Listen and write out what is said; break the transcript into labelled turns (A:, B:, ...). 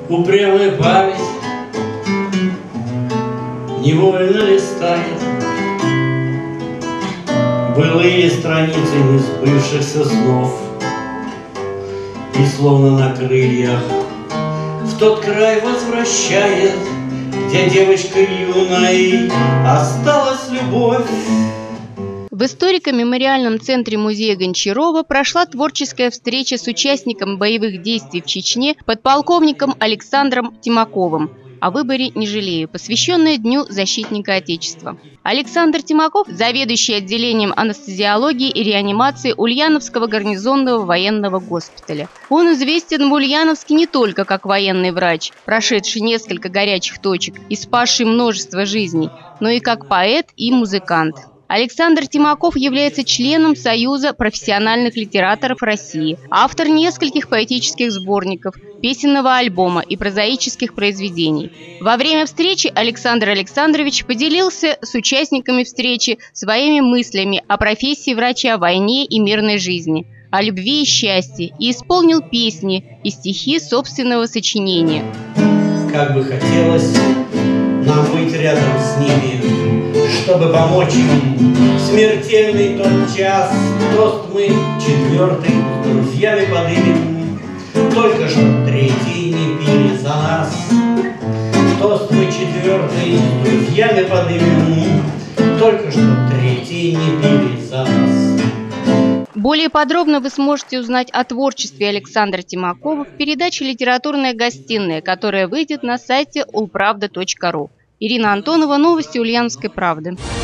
A: упрямая память невольно листает былые страницы несбывшихся снов, и словно на крыльях в тот край возвращает, где девочкой юной осталась любовь.
B: В историко-мемориальном центре музея Гончарова прошла творческая встреча с участником боевых действий в Чечне подполковником Александром Тимаковым «О выборе не жалею», посвященная Дню защитника Отечества. Александр Тимаков – заведующий отделением анестезиологии и реанимации Ульяновского гарнизонного военного госпиталя. Он известен в Ульяновске не только как военный врач, прошедший несколько горячих точек и спасший множество жизней, но и как поэт и музыкант. Александр Тимаков является членом Союза профессиональных литераторов России, автор нескольких поэтических сборников, песенного альбома и прозаических произведений. Во время встречи Александр Александрович поделился с участниками встречи своими мыслями о профессии врача, войне и мирной жизни, о любви и счастье, и исполнил песни и стихи собственного сочинения.
A: Как бы хотелось нам быть рядом с ними, чтобы помочь им в смертельный тот час. Тост мы четвертый с друзьями подымем, только что третий не пили за нас. Тост мы четвертый с друзьями подымем, только что третий не пили за нас.
B: Более подробно вы сможете узнать о творчестве Александра Тимакова в передаче «Литературная гостиная», которая выйдет на сайте ulpravda.ru. Ирина Антонова, новости Ульяновской правды.